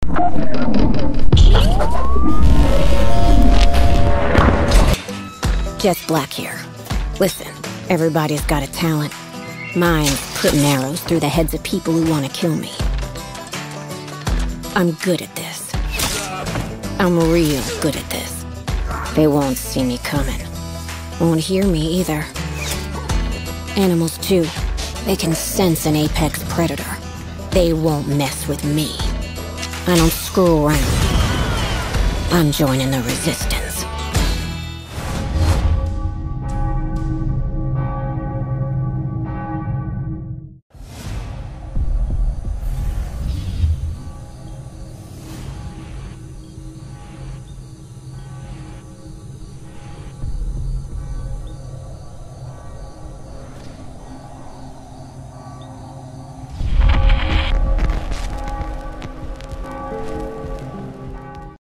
Jess Black here. Listen, everybody's got a talent. Mine's putting arrows through the heads of people who want to kill me. I'm good at this. I'm real good at this. They won't see me coming. Won't hear me either. Animals too. They can sense an apex predator. They won't mess with me. I don't screw around. I'm joining the resistance.